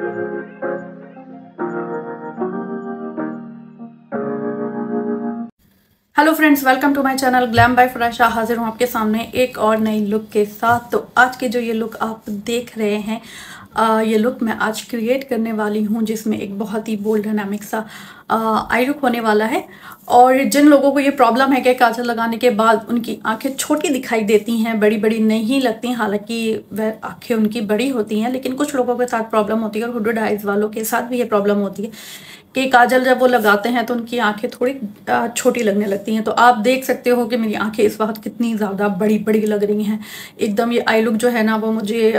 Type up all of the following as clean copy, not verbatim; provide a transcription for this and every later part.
Hello friends, welcome to my channel Glam by Farasha. हाजिर हूँ आपके सामने एक और नई लुक के साथ। तो आज के जो ये लुक आप देख रहे हैं, ये लुक मैं आज क्रिएट करने वाली हूँ, जिसमें एक बहुत ही बोल्ड डायनामिक सा आई लुक होने वाला है। और जिन लोगों को ये प्रॉब्लम है कि काजल लगाने के बाद उनकी आंखें छोटी दिखाई देती हैं, बड़ी बड़ी नहीं लगती, हालांकि वह आंखें उनकी बड़ी होती हैं, लेकिन कुछ लोगों के साथ प्रॉब्लम होती है और हुडेड आइज वालों के साथ भी ये प्रॉब्लम होती है कि काजल जब वो लगाते हैं तो उनकी आंखें थोड़ी छोटी लगने लगती हैं। तो आप देख सकते हो कि मेरी आंखें इस वक्त कितनी ज़्यादा बड़ी बड़ी लग रही हैं एकदम। ये आई लुक जो है ना, वो मुझे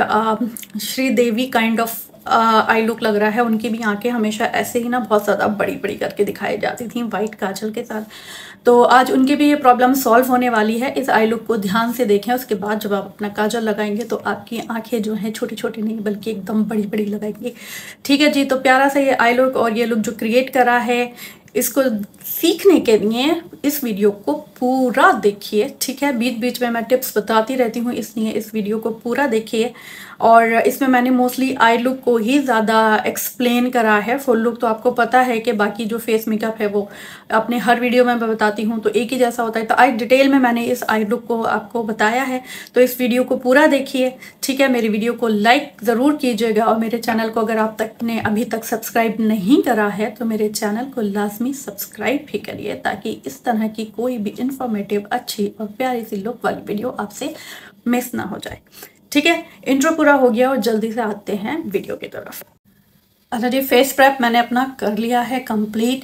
Sridevi kind of eye look लग रहा है। उनकी भी आंखें हमेशा ऐसे ही ना बहुत ज़्यादा बड़ी बड़ी करके दिखाई जाती थी वाइट काजल के साथ। तो आज उनकी भी ये प्रॉब्लम सॉल्व होने वाली है। इस आई लुक को ध्यान से देखें, उसके बाद जब आप अपना काजल लगाएंगे तो आपकी आंखें जो हैं छोटी छोटी नहीं बल्कि एकदम बड़ी बड़ी लगाएंगे। ठीक है जी। तो प्यारा सा ये आई लुक और ये लुक जो क्रिएट करा है, इसको सीखने के लिए इस वीडियो को पूरा देखिए। ठीक है, बीच बीच में मैं टिप्स बताती रहती हूँ, इसलिए इस वीडियो को पूरा देखिए। और इसमें मैंने मोस्टली आई लुक को ही ज़्यादा एक्सप्लेन करा है। फुल लुक तो आपको पता है कि बाकी जो फेस मेकअप है वो अपने हर वीडियो में मैं बताती हूँ तो एक ही जैसा होता है। तो आज डिटेल में मैंने इस आई लुक को आपको बताया है, तो इस वीडियो को पूरा देखिए। ठीक है, मेरी वीडियो को लाइक ज़रूर कीजिएगा और मेरे चैनल को अगर आप तक ने अभी तक सब्सक्राइब नहीं करा है तो मेरे चैनल को लाजमी सब्सक्राइब भी करिए, ताकि इस तरह की कोई भी इंफॉर्मेटिव, अच्छी और प्यारी सी लुक वाली वीडियो आपसे मिस ना हो जाए। ठीक है, इंट्रो पूरा हो गया और जल्दी से आते हैं वीडियो की तरफ। अच्छा जी, फेस प्रेप मैंने अपना कर लिया है कंप्लीट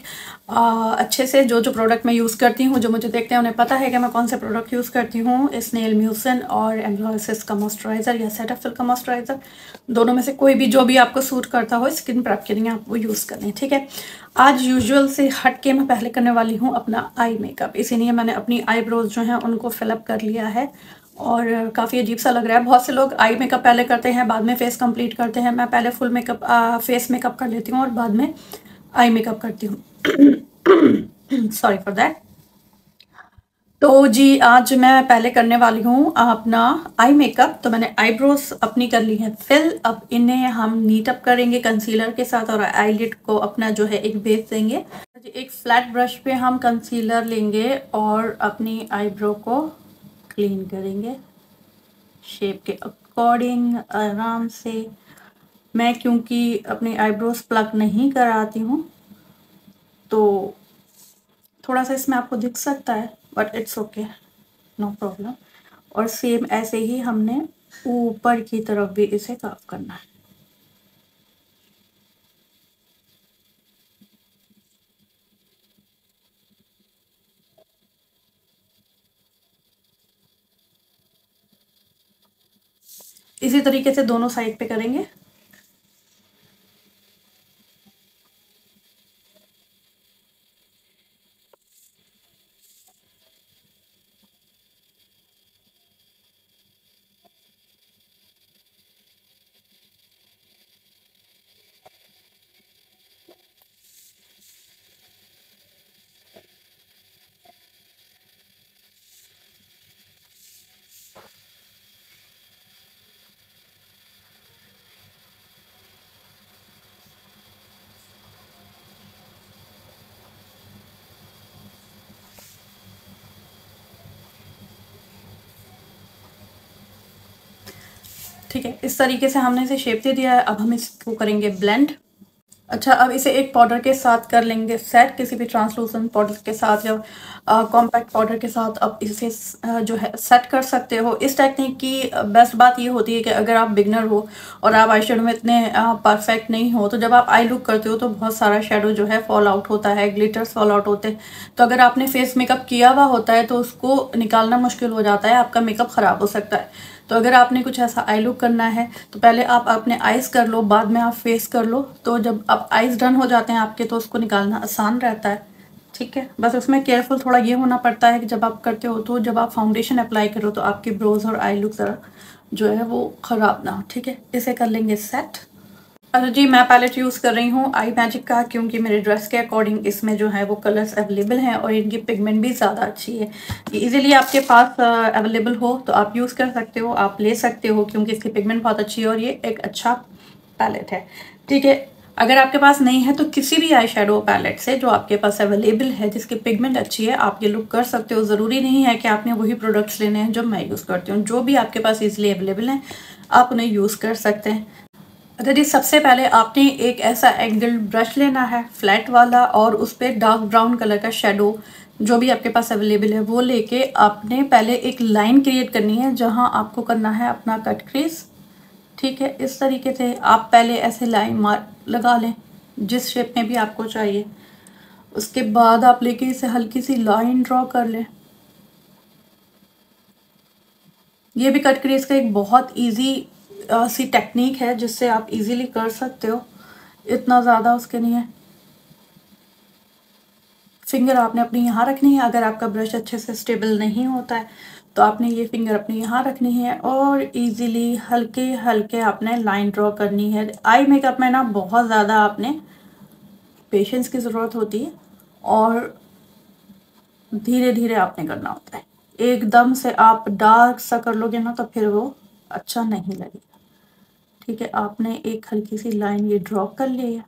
अच्छे से। जो जो प्रोडक्ट मैं यूज़ करती हूँ, जो मुझे देखते हैं उन्हें पता है कि मैं कौन से प्रोडक्ट यूज़ करती हूँ। स्नेल म्यूसिन और एम्ब्रोसिस का मॉइस्चराइज़र या सेटाफिल का मॉइस्चराइज़र, दोनों में से कोई भी जो भी आपको सूट करता हो स्किन प्रेप के लिए आप वो यूज़ करें। ठीक है, आज यूजुअल से हट के मैं पहले करने वाली हूँ अपना आई मेकअप, इसीलिए मैंने अपनी आईब्रोज जो हैं उनको फिलअप कर लिया है और काफ़ी अजीब सा लग रहा है। बहुत से लोग आई मेकअप पहले करते हैं, बाद में फेस कंप्लीट करते हैं। मैं पहले फुल मेकअप फेस मेकअप कर लेती हूँ और बाद में आई मेकअप करती हूँ। Sorry for that. तो जी, आज मैं पहले करने वाली हूँ अपना आई मेकअप। तो मैंने आईब्रोज अपनी कर ली है फिल। अब इन्हें हम नीट अप करेंगे कंसीलर के साथ और आईलिड को अपना जो है एक बेस देंगे। एक फ्लैट ब्रश पे हम कंसीलर लेंगे और अपनी आईब्रो को क्लीन करेंगे शेप के अकॉर्डिंग आराम से। मैं क्योंकि अपने आईब्रोज प्लग नहीं कराती हूँ तो थोड़ा सा इसमें आपको दिख सकता है, but it's okay, no problem. और सेम ऐसे ही हमने ऊपर की तरफ भी इसे कर्व करना है। इसी तरीके से दोनों साइड पे करेंगे। ठीक है, इस तरीके से हमने इसे शेप दे दिया है। अब हम इसको करेंगे ब्लेंड। अच्छा, अब इसे एक पाउडर के साथ कर लेंगे सेट, किसी भी ट्रांसलूसेंट पाउडर के साथ या कॉम्पैक्ट पाउडर के साथ। अब इसे जो है सेट कर सकते हो। इस टेक्निक की बेस्ट बात ये होती है कि अगर आप बिगनर हो और आप आई शेडो में इतने परफेक्ट नहीं हो, तो जब आप आई लुक करते हो तो बहुत सारा शेडो जो है फॉल आउट होता है, ग्लिटर्स फॉल आउट होते हैं। तो अगर आपने फेस मेकअप किया हुआ होता है तो उसको निकालना मुश्किल हो जाता है, आपका मेकअप ख़राब हो सकता है। तो अगर आपने कुछ ऐसा आई लुक करना है तो पहले आप अपने आइज़ कर लो, बाद में आप फेस कर लो। तो जब आप आइज़ डन हो जाते हैं आपके तो उसको निकालना आसान रहता है। ठीक है, बस उसमें केयरफुल थोड़ा ये होना पड़ता है कि जब आप करते हो तो जब आप फाउंडेशन अप्लाई करो तो आपके ब्रोज और आई लुक ज़रा जो है वो ख़राब ना हो। ठीक है, इसे कर लेंगे सेट। अच्छा जी, मैं पैलेट यूज़ कर रही हूँ आई मैजिक का, क्योंकि मेरे ड्रेस के अकॉर्डिंग इसमें जो है वो कलर्स अवेलेबल हैं और इनकी पिगमेंट भी ज़्यादा अच्छी है। ये इजीली आपके पास अवेलेबल हो तो आप यूज़ कर सकते हो, आप ले सकते हो, क्योंकि इसकी पिगमेंट बहुत अच्छी है और ये एक अच्छा पैलेट है। ठीक है, अगर आपके पास नहीं है तो किसी भी आई शेडो पैलेट से जो आपके पास अवेलेबल है, जिसकी पिगमेंट अच्छी है, आप ये लुक कर सकते हो। ज़रूरी नहीं है कि आपने वही प्रोडक्ट्स लेने हैं जो मैं यूज़ करती हूँ। जो भी आपके पास ईजिली अवेलेबल हैं आप उन्हें यूज़ कर सकते हैं। अच्छा जी, सबसे पहले आपने एक ऐसा एंगल ब्रश लेना है फ्लैट वाला, और उस पर डार्क ब्राउन कलर का शेडो जो भी आपके पास अवेलेबल है वो लेके आपने पहले एक लाइन क्रिएट करनी है जहाँ आपको करना है अपना कट क्रीज। ठीक है, इस तरीके से आप पहले ऐसे लाइन मार लगा लें जिस शेप में भी आपको चाहिए। उसके बाद आप लेके इसे हल्की सी लाइन ड्रॉ कर लें। ये भी कट क्रीज का एक बहुत इजी सी टेक्निक है जिससे आप इजीली कर सकते हो, इतना ज़्यादा उसके नहीं है। फिंगर आपने अपनी यहाँ रखनी है। अगर आपका ब्रश अच्छे से स्टेबल नहीं होता है तो आपने ये फिंगर अपनी यहाँ रखनी है और इजीली हल्के हल्के आपने लाइन ड्रॉ करनी है। आई मेकअप में ना बहुत ज़्यादा आपने पेशेंस की ज़रूरत होती है और धीरे धीरे आपने करना होता है। एकदम से आप डार्क सा कर लोगे ना तो फिर वो अच्छा नहीं लगेगा। ठीक है, आपने एक हल्की सी लाइन ये ड्रॉ कर ली है।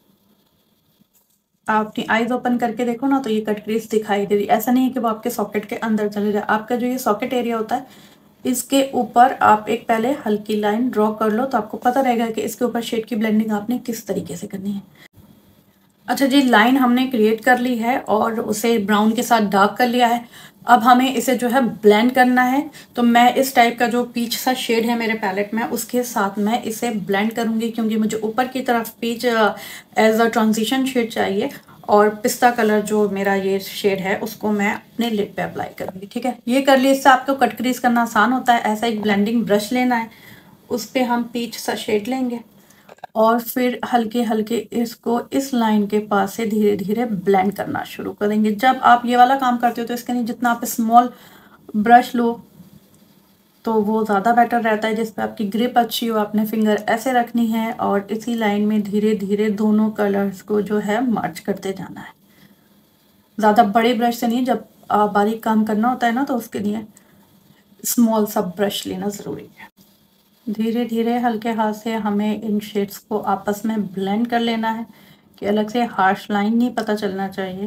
आप अपनी आईज ओपन करके देखो ना तो ये कट क्रीज दिखाई दे रही। ऐसा नहीं है कि वो आपके सॉकेट के अंदर चले जाए। आपका जो ये सॉकेट एरिया होता है इसके ऊपर आप एक पहले हल्की लाइन ड्रॉ कर लो तो आपको पता रहेगा कि इसके ऊपर शेड की ब्लेंडिंग आपने किस तरीके से करनी है। अच्छा जी, लाइन हमने क्रिएट कर ली है और उसे ब्राउन के साथ डार्क कर लिया है। अब हमें इसे जो है ब्लेंड करना है। तो मैं इस टाइप का जो पीच सा शेड है मेरे पैलेट में उसके साथ मैं इसे ब्लेंड करूंगी, क्योंकि मुझे ऊपर की तरफ peach as a transition shade चाहिए और पिस्ता कलर जो मेरा ये शेड है उसको मैं अपने लिड पे अप्लाई करूंगी। ठीक है, ये कर लिए। इससे आपको कट क्रीज करना आसान होता है। ऐसा एक ब्लेंडिंग ब्रश लेना है, उस पर हम पीच सा शेड लेंगे और फिर हल्के हल्के इसको इस लाइन के पास से धीरे धीरे ब्लेंड करना शुरू करेंगे। जब आप ये वाला काम करते हो तो इसके लिए जितना आप स्मॉल ब्रश लो तो वो ज़्यादा बेटर रहता है, जिस पे आपकी ग्रिप अच्छी हो। आपने फिंगर ऐसे रखनी है और इसी लाइन में धीरे धीरे दोनों कलर्स को जो है मर्ज करते जाना है। ज़्यादा बड़े ब्रश से नहीं, जब बारीक काम करना होता है ना तो उसके लिए स्मॉल सा ब्रश लेना ज़रूरी है। धीरे धीरे हल्के हाथ से हमें इन शेड्स को आपस में ब्लेंड कर लेना है कि अलग से हार्श लाइन नहीं पता चलना चाहिए।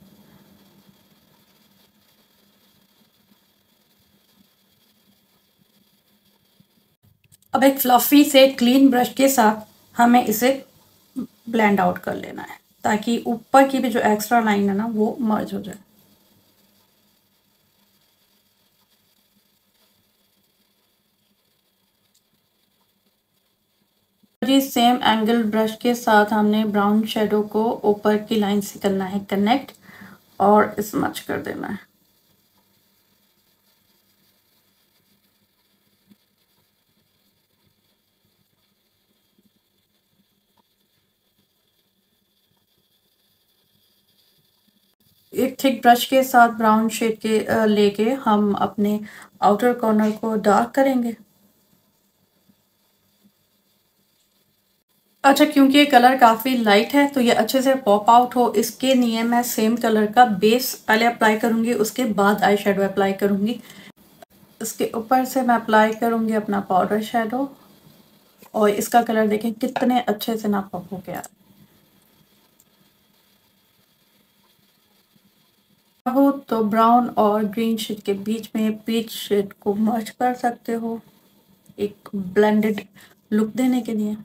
अब एक फ्लफी से क्लीन ब्रश के साथ हमें इसे ब्लेंड आउट कर लेना है ताकि ऊपर की भी जो एक्स्ट्रा लाइन है ना वो मर्ज हो जाए। जी, सेम एंगल ब्रश के साथ हमने ब्राउन शेडो को ऊपर की लाइन से करना है कनेक्ट और स्मच कर देना है। एक थिक ब्रश के साथ ब्राउन शेड के लेके हम अपने आउटर कॉर्नर को डार्क करेंगे। अच्छा, क्योंकि ये कलर काफ़ी लाइट है तो ये अच्छे से पॉप आउट हो इसके लिए मैं सेम कलर का बेस पहले अप्लाई करूँगी, उसके बाद आई शेडो अप्लाई करूँगी। इसके ऊपर से मैं अप्लाई करूँगी अपना पाउडर शेडो और इसका कलर देखें कितने अच्छे से ना पॉप हो गया। हो तो ब्राउन और ग्रीन शेड के बीच में पीच शेड को मर्ज कर सकते हो एक ब्लेंडेड लुक देने के लिए।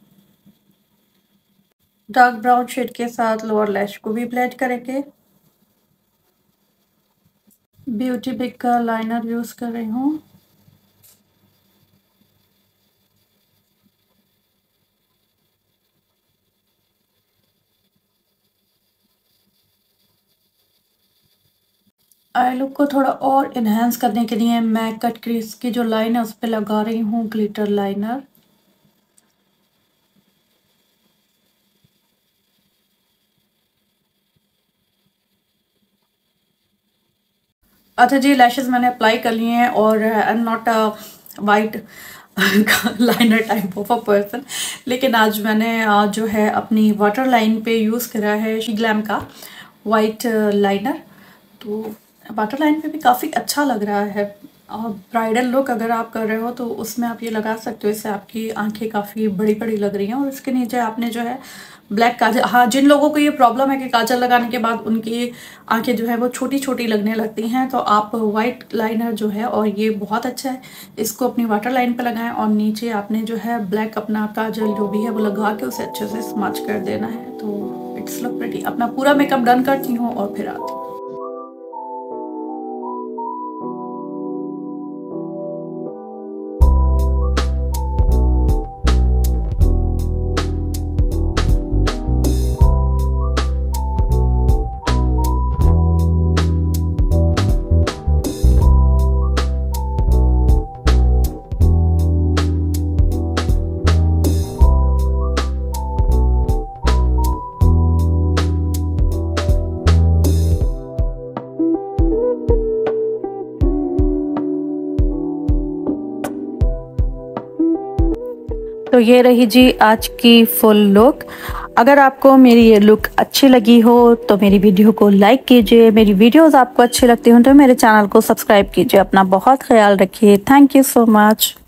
डार्क ब्राउन शेड के साथ लोअर लैश को भी ब्लेंड करेंगे। ब्यूटी बिग का लाइनर यूज कर रही हूँ। आई लुक को थोड़ा और इन्हेंस करने के लिए मैं कट क्रीज की जो लाइन है उस पर लगा रही हूँ ग्लिटर लाइनर। अच्छा जी, लैशेस मैंने अप्लाई कर लिए हैं और I am not a white liner type of a person, लेकिन आज मैंने जो है अपनी वाटर लाइन पे यूज़ करा है शी ग्लैम का वाइट लाइनर। तो वाटर लाइन पे भी काफ़ी अच्छा लग रहा है। ब्राइडल लुक अगर आप कर रहे हो तो उसमें आप ये लगा सकते हो। इससे आपकी आंखें काफ़ी बड़ी बड़ी लग रही हैं। और इसके नीचे आपने जो है ब्लैक काजल, हाँ जिन लोगों को ये प्रॉब्लम है कि काजल लगाने के बाद उनकी आंखें जो है वो छोटी छोटी लगने लगती हैं, तो आप वाइट लाइनर जो है, और ये बहुत अच्छा है, इसको अपनी वाटर लाइन पे लगाएं और नीचे आपने जो है ब्लैक अपना काजल जो भी है वो लगा के उसे अच्छे से स्मच कर देना है। तो इट्स लुक प्रिटी। अपना पूरा मेकअप डन करती हूँ और फिर आती हूँ। तो ये रही जी आज की फुल लुक। अगर आपको मेरी ये लुक अच्छी लगी हो तो मेरी वीडियो को लाइक कीजिए। मेरी वीडियोस आपको अच्छी लगती हो तो मेरे चैनल को सब्सक्राइब कीजिए। अपना बहुत ख्याल रखिए। Thank you so much.